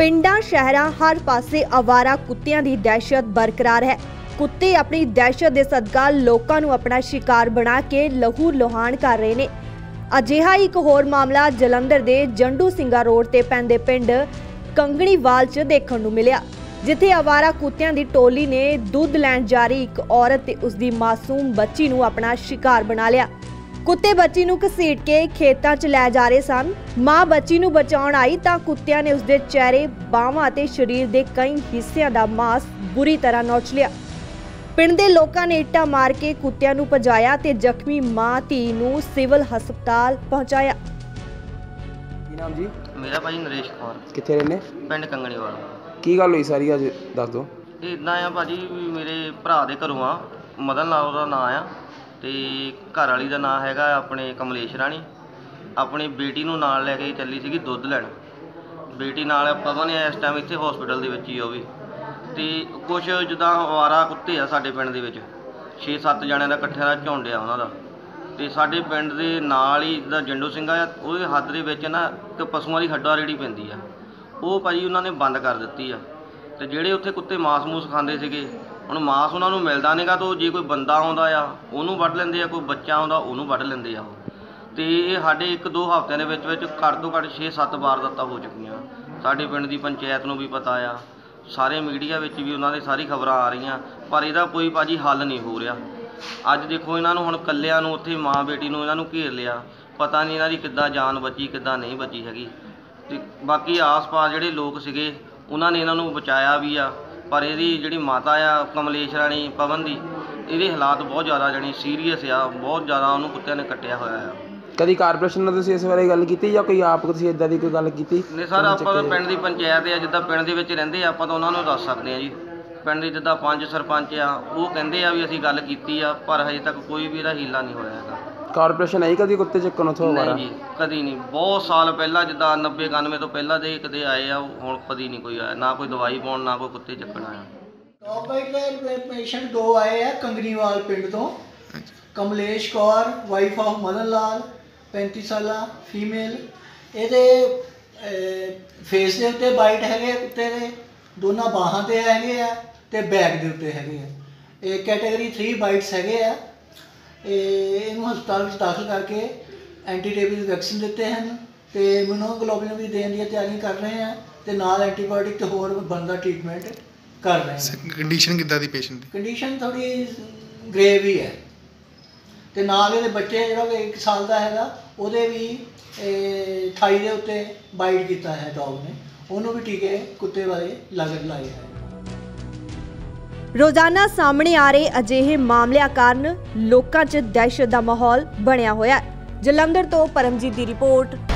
ਪਿੰਡਾਂ ਸ਼ਹਿਰਾਂ ਹਰ ਪਾਸੇ ਆਵਾਰਾ ਕੁੱਤਿਆਂ ਦੀ ਦਹਿਸ਼ਤ ਬਰਕਰਾਰ ਹੈ। ਕੁੱਤੇ ਆਪਣੀ ਦਹਿਸ਼ਤ ਦੇ ਸਦਕਾ ਲੋਕਾਂ ਨੂੰ ਆਪਣਾ ਸ਼ਿਕਾਰ ਬਣਾ ਕੇ ਲਹੂ ਲੋਹਾਨ ਕਰ ਰਹੇ ਨੇ। ਅਜਿਹਾ ਇੱਕ ਹੋਰ ਮਾਮਲਾ ਜਲੰਧਰ ਦੇ ਜੰਡੂ ਸਿੰਘਾ ਰੋਡ ਤੇ ਪੈਂਦੇ ਪਿੰਡ ਕੰਗਣੀਵਾਲ 'ਚ ਦੇਖਣ ਨੂੰ ਮਿਲਿਆ, ਜਿੱਥੇ ਆਵਾਰਾ ਕੁੱਤਿਆਂ ਦੀ ਟੋਲੀ ਨੇ ਦੁੱਧ ਲੈਣ ਜਾ ਰਹੀ ਇੱਕ ਔਰਤ ਤੇ ਉਸਦੀ ਮਾਸੂਮ ਬੱਚੀ ਨੂੰ ਆਪਣਾ ਸ਼ਿਕਾਰ ਬਣਾ ਲਿਆ। ਕੁੱਤੇ ਬੱਚੀ ਨੂੰ ਘਸੀਟ ਕੇ ਖੇਤਾਂ 'ਚ ਲੈ ਜਾ ਰਹੇ ਸਨ। ਮਾਂ ਬੱਚੀ ਨੂੰ ਬਚਾਉਣ ਆਈ ਤਾਂ ਕੁੱਤਿਆਂ ਨੇ ਉਸਦੇ ਚਿਹਰੇ, ਬਾਹਾਂ ਅਤੇ ਸਰੀਰ ਦੇ ਕਈ ਹਿੱਸਿਆਂ ਦਾ ਮਾਸ ਬੁਰੀ ਤਰ੍ਹਾਂ ਨੋਚ ਲਿਆ। ਪਿੰਡ ਦੇ ਲੋਕਾਂ ਨੇ ਇੱਟਾਂ ਮਾਰ ਕੇ ਕੁੱਤਿਆਂ ਨੂੰ ਭਜਾਇਆ ਤੇ ਜ਼ਖਮੀ ਮਾਂ ਧੀ ਨੂੰ ਸਿਵਲ ਹਸਪਤਾਲ ਪਹੁੰਚਾਇਆ। ਕੀ ਨਾਮ ਜੀ? ਮੇਰਾ ਭਾਜੀ ਨਰੇਸ਼ ਕੌਰ। ਕਿੱਥੇ ਰਹਿੰਦੇ? ਪਿੰਡ ਕੰਗਣੀਵਾਲ। ਕੀ ਗੱਲ ਹੋਈ ਸਾਰੀ ਅੱਜ ਦੱਸ ਦਿਓ। ਇੱਦਾਂ ਆ ਭਾਜੀ, ਵੀ ਮੇਰੇ ਭਰਾ ਦੇ ਘਰੋਂ ਆ, ਮਦਨ ਲਾਲ ਉਹਦਾ ਨਾਂ ਆ, ਤੇ ਘਰ ਵਾਲੀ ਦਾ ਨਾਂ ਹੈਗਾ ਆਪਣੇ ਕਮਲੇਸ਼ ਰਾਣੀ। ਆਪਣੀ ਬੇਟੀ ਨੂੰ ਨਾਲ ਲੈ ਕੇ ਚੱਲੀ ਸੀਗੀ ਦੁੱਧ ਲੈਣ। ਬੇਟੀ ਨਾਲ ਪਤਾ ਨਹੀਂ ਇਸ ਟਾਈਮ ਇੱਥੇ ਹਸਪੀਟਲ ਦੇ ਵਿੱਚ ਹੀ ਉਹ ਵੀ। ਤੇ ਕੁਛ ਜਿੱਦਾਂ ਅਵਾਰਾ ਕੁੱਤੇ ਆ ਸਾਡੇ ਪਿੰਡ ਦੇ ਵਿੱਚ 6-7 ਜਣਿਆਂ ਦਾ ਇਕੱਠਿਆਂ ਦਾ ਝੁੰਡ ਆ ਉਹਨਾਂ ਦਾ। ਤੇ ਸਾਡੇ ਪਿੰਡ ਦੇ ਨਾਲ ਹੀ ਜਿੱਦਾਂ ਜੰਡੂ ਸਿੰਘਾ ਆ, ਉਹਦੇ ਹੱਦ ਦੇ ਵਿੱਚ ਨਾ ਇੱਕ ਪਸ਼ੂਆਂ ਦੀ ਹੱਡਾ ਰੇਹੜੀ ਪੈਂਦੀ ਆ, ਉਹ ਭਾਜੀ ਉਹਨਾਂ ਨੇ ਬੰਦ ਕਰ ਦਿੱਤੀ ਆ। ਤੇ ਜਿਹੜੇ ਉੱਥੇ ਕੁੱਤੇ ਮਾਸ ਮੂਸ ਖਾਂਦੇ ਸੀਗੇ, ਹੁਣ ਮਾਸ ਉਹਨਾਂ ਨੂੰ ਮਿਲਦਾ ਨਹੀਂਗਾ, ਤਾਂ ਜੇ ਕੋਈ ਬੰਦਾ ਆਉਂਦਾ ਆ ਉਹਨੂੰ ਵੱਢ ਲੈਂਦੇ ਆ, ਕੋਈ ਬੱਚਾ ਆਉਂਦਾ ਉਹਨੂੰ ਵੱਢ ਲੈਂਦੇ ਆ ਉਹ। ਤੇ ਇਹ ਸਾਡੇ 1-2 ਹਫ਼ਤਿਆਂ ਦੇ ਵਿੱਚ ਘੱਟ ਤੋਂ ਘੱਟ 6-7 ਵਾਰਦਾਤਾਂ ਹੋ ਚੁੱਕੀਆਂ। ਸਾਡੇ ਪਿੰਡ ਦੀ ਪੰਚਾਇਤ ਨੂੰ ਵੀ ਪਤਾ ਆ, ਸਾਰੇ ਮੀਡੀਆ ਵਿੱਚ ਵੀ ਉਹਨਾਂ ਦੀ ਸਾਰੀ ਖਬਰਾਂ ਆ ਰਹੀਆਂ, ਪਰ ਇਹਦਾ ਕੋਈ ਭਾਜੀ ਹੱਲ ਨਹੀਂ ਹੋ ਰਿਹਾ। ਅੱਜ ਦੇਖੋ ਇਹਨਾਂ ਨੂੰ ਹੁਣ ਇਕੱਲਿਆਂ ਨੂੰ ਉੱਥੇ ਮਾਂ ਬੇਟੀ ਨੂੰ ਇਹਨਾਂ ਨੂੰ ਘੇਰ ਲਿਆ, ਪਤਾ ਨਹੀਂ ਇਹਨਾਂ ਦੀ ਕਿੱਦਾਂ ਜਾਨ ਬਚੀ ਕਿੱਦਾਂ ਨਹੀਂ ਬਚੀ ਹੈਗੀ। ਤੇ ਬਾਕੀ ਆਸ-ਪਾਸ ਜਿਹੜੇ ਲੋਕ ਸੀਗੇ ਉਹਨਾਂ ਨੇ ਇਹਨਾਂ ਨੂੰ ਬਚਾਇਆ ਵੀ ਆ, ਪਰ ਇਹਦੀ ਜਿਹੜੀ ਮਾਤਾ ਆ ਕਮਲੇਸ਼ ਰਾਣੀ ਪਵਨ ਦੀ, ਇਹਦੇ ਹਾਲਾਤ ਬਹੁਤ ਜ਼ਿਆਦਾ ਜਾਣੀ ਸੀਰੀਅਸ ਆ, ਬਹੁਤ ਜ਼ਿਆਦਾ ਉਹਨੂੰ ਕੁੱਤਿਆਂ ਨੇ ਕੱਟਿਆ ਹੋਇਆ ਆ। ਕਦੀ ਕਾਰਪੋਰੇਸ਼ਨ ਨਾਲ ਤੁਸੀਂ ਇਸ ਬਾਰੇ ਗੱਲ ਕੀਤੀ ਜਾਂ ਕੋਈ ਆਪ ਤੁਸੀਂ ਇੱਦਾਂ ਦੀ ਕੋਈ ਗੱਲ ਕੀਤੀ? ਨਹੀਂ ਸਰ, ਆਪਾਂ ਤਾਂ ਪਿੰਡ ਦੀ ਪੰਚਾਇਤ ਆ, ਜਿੱਦਾਂ ਪਿੰਡ ਦੇ ਵਿੱਚ ਰਹਿੰਦੇ ਆ, ਆਪਾਂ ਤਾਂ ਉਹਨਾਂ ਨੂੰ ਦੱਸ ਸਕਦੇ ਹਾਂ ਜੀ। ਪਿੰਡ ਦੇ ਜਿੱਦਾਂ 5 ਸਰਪੰਚ ਆ, ਉਹ ਕਹਿੰਦੇ ਆ ਵੀ ਅਸੀਂ ਗੱਲ ਕੀਤੀ ਆ, ਪਰ ਹਜੇ ਤੱਕ ਕੋਈ ਵੀ ਇਹਦਾ ਹੀਲਾ ਨਹੀਂ ਹੋਇਆ ਹੈਗਾ। ਕਾਰਪੋਰੇਸ਼ਨ ਆਈ ਕਦੀ ਕੁੱਤੇ ਚੱਕਣ ਉੱਥੋਂ? ਨਹੀਂ ਜੀ, ਕਦੀ ਨਹੀਂ। ਬਹੁਤ ਸਾਲ ਪਹਿਲਾਂ ਜਿੱਦਾਂ 90-91 ਤੋਂ ਪਹਿਲਾਂ ਦੇ ਕਦੇ ਆਏ ਆ, ਹੁਣ ਕਦੀ ਨਹੀਂ ਕੋਈ ਆਇਆ, ਨਾ ਕੋਈ ਦਵਾਈ ਪਾਉਣ, ਨਾ ਕੋਈ ਕੁੱਤੇ ਚੱਕਣ ਆਇਆ। ਟੌਪ ਬਾਈਟ ਪੇਸ਼ੈਂਟ 2 ਆਏ ਆ ਕੰਗਣੀਵਾਲ ਪਿੰਡ ਤੋਂ। ਕਮਲੇਸ਼ ਕੌਰ ਵਾਈਫ ਆਫ ਮਦਨ ਲਾਲ, 35 ਸਾਲਾ ਫੀਮੇਲ। ਇਹਦੇ ਫੇਸ ਦੇ ਉੱਤੇ ਬਾਈਟ ਹੈਗੇ ਕੁੱਤੇ ਦੇ, ਦੋਨਾਂ ਬਾਹਾਂ ਤੇ ਹੈਗੇ ਆ ਤੇ ਬੈਕ ਦੇ ਉੱਤੇ ਹੈਗੇ ਆ। ਇਹ ਕੈਟਾਗਰੀ 3 ਬਾਈਟਸ ਹੈਗੇ ਆ। ਇਹਨੂੰ ਹਸਪਤਾਲ ਵਿੱਚ ਦਾਖਲ ਕਰਕੇ ਐਂਟੀ ਰੇਬੀਜ਼ ਵੈਕਸੀਨ ਦਿੱਤੇ ਹਨ ਤੇ ਇਮਿਊਨੋਗਲੋਬਿਨ ਵੀ ਦੇਣ ਦੀ ਤਿਆਰੀ ਕਰ ਰਹੇ ਆ, ਤੇ ਨਾਲ ਐਂਟੀਬਾਇਓਟਿਕ ਤੇ ਹੋਰ ਬਣਦਾ ਟ੍ਰੀਟਮੈਂਟ ਕਰ ਰਹੇ ਹਾਂ। ਕੰਡੀਸ਼ਨ ਕਿੱਦਾਂ ਦੀ ਪੇਸ਼ੈਂਟ ਦੀ? ਕੰਡੀਸ਼ਨ ਥੋੜੀ ਗ੍ਰੇਵ ਹੀ ਹੈ। ਤੇ ਨਾਲ ਇਹਦੇ ਬੱਚੇ ਜਿਹੜਾ 1 ਸਾਲ ਦਾ ਹੈਗਾ, ਉਹਦੇ ਵੀ ਥਾਈ ਦੇ ਉੱਤੇ ਬਾਈਟ ਕੀਤਾ ਹੈ ਡੌਗ ਨੇ, ਉਹਨੂੰ ਵੀ ਟੀਕੇ ਕੁੱਤੇ ਵਾਲੇ ਲਾਏ ਹੈ। ਰੋਜ਼ਾਨਾ ਸਾਹਮਣੇ ਆ ਰਹੇ ਅਜਿਹੇ ਮਾਮਲਿਆਂ ਕਾਰਨ ਲੋਕਾਂ 'ਚ ਦਹਿਸ਼ਤ ਦਾ ਮਾਹੌਲ ਬਣਿਆ ਹੋਇਆ ਹੈ। ਜਲੰਧਰ ਤੋਂ ਪਰਮਜੀਤ ਦੀ ਰਿਪੋਰਟ।